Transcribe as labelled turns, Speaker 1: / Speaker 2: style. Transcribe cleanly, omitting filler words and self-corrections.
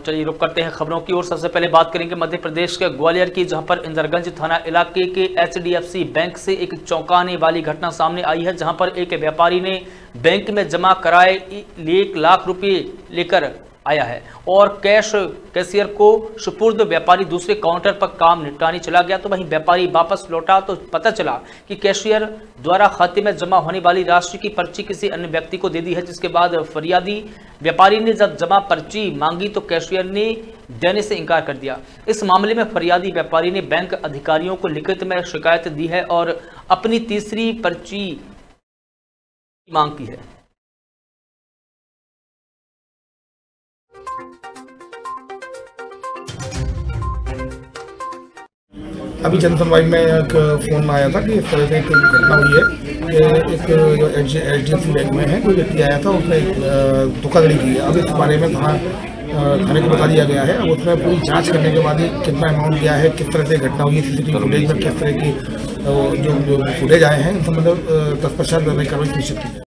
Speaker 1: चलिए रुक करते हैं खबरों की ओर। सबसे पहले बात करेंगे मध्य प्रदेश के ग्वालियर की, जहां पर इंदरगंज थाना इलाके के HDFC बैंक से एक चौंकाने वाली घटना सामने आई है, जहां पर एक व्यापारी ने बैंक में जमा कराए 1 लाख रुपए लेकर आया है और कैशियर को सुपुर्द। व्यापारी दूसरे काउंटर पर काम निपटाने चला गया, तो वहीं व्यापारी वापस लौटा तो पता चला कि कैशियर द्वारा खाते में जमा होने वाली राशि की पर्ची किसी अन्य व्यक्ति को दे दी है। जिसके बाद फरियादी व्यापारी ने जब जमा पर्ची मांगी तो कैशियर ने देने से इनकार कर दिया। इस मामले में फरियादी व्यापारी ने बैंक अधिकारियों को लिखित में शिकायत दी है और अपनी तीसरी पर्ची की मांग की है।
Speaker 2: अभी जन सुनवाई में एक फ़ोन आया था कि इस तरह से एक घटना हुई है कि एक जो HDFC बैंक में है कोई व्यक्ति आया था, उसने धोखाधड़ी की है। अब इस बारे में थाने को बता दिया गया है। अब उसमें पूरी जांच करने के बाद ही कितना अमाउंट गया है, किस तरह से घटना हुई है, CCTV फुटेज में किस तरह की जो फुटेज आए हैं, इन संबंध तत्पश्चात कार्रवाई सुनिश्चित की है।